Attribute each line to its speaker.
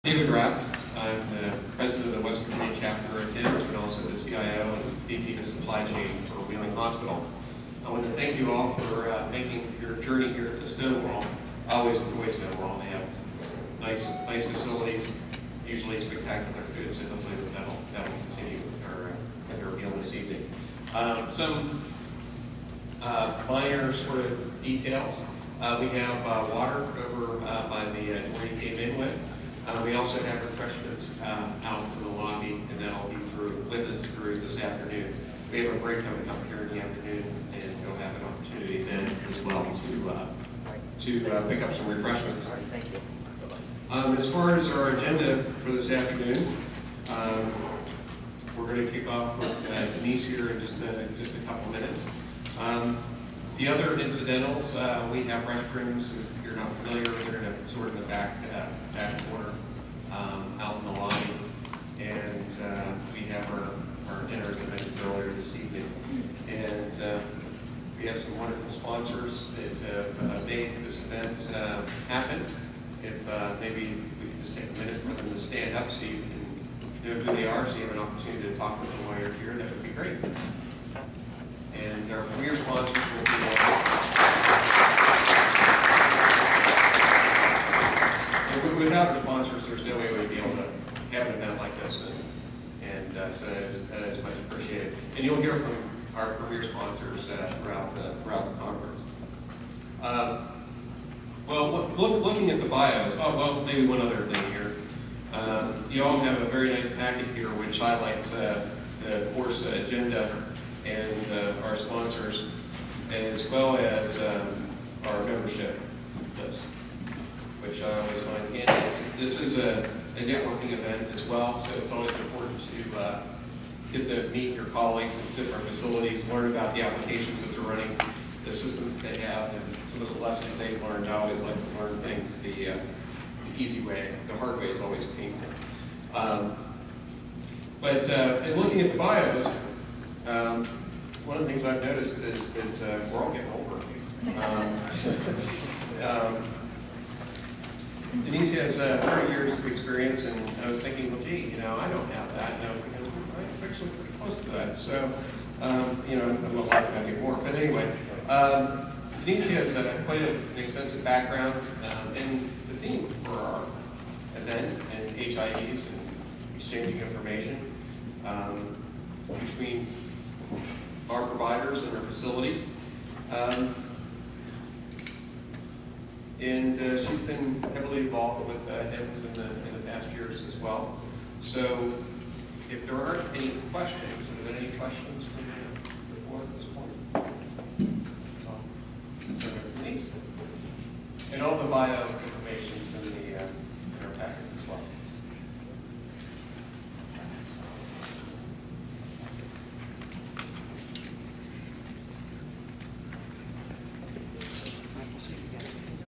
Speaker 1: David Rapp. I'm the president of the West Virginia chapter of HIMSS and also the CIO and VP of Supply Chain for Wheeling Hospital. I want to thank you all for making your journey here to Stonewall. I always enjoy Stonewall. They have nice facilities, usually spectacular food, so hopefully that'll continue with our meal this evening. Some minor sort of details. We have water over by the door you came in with. We also have refreshments out in the lobby, and that'll be with us through this afternoon. We have a break coming up here in the afternoon, and you'll have an opportunity then as well to pick up some refreshments.
Speaker 2: All right, thank you.
Speaker 1: As far as our agenda for this afternoon, we're going to kick off with Denise here in just a couple minutes. The other incidentals, we have restrooms. If you're not familiar, they're sort of in the back corner out in the lobby. And we have our dinners that I mentioned earlier this evening. And we have some wonderful sponsors that have made this event happen. If maybe we can just take a minute for them to stand up so you can know who they are, so you have an opportunity to talk with them while you're here, that would be great. And our premier sponsors will be without our sponsors, there's no way we'd be able to have an event like this, and so that is much appreciated. And you'll hear from our premier sponsors throughout the conference. Well, looking at the bios, maybe one other thing here. You all have a very nice packet here which highlights the course agenda and our sponsors, as well as our membership list, which I always find handy. This is a networking event as well, so it's always important to get to meet your colleagues at different facilities, learn about the applications that they're running, the systems that they have, and some of the lessons they've learned. I always like to learn things the easy way. The hard way is always painful. But in looking at the bios, one of the things I've noticed is that we're all getting older. Denise has 30 years of experience, and I was thinking, well, gee, I don't have that. And I was thinking, I'm actually pretty close to that. So, I'm not like that anymore. But anyway, Denise has quite an extensive background in the theme for our event and HIEs and exchanging information between our providers and our facilities. And she's been heavily involved with HIMSS in the past years as well. So if there aren't any questions, are there any questions from the board at this point? Denise? And all the bio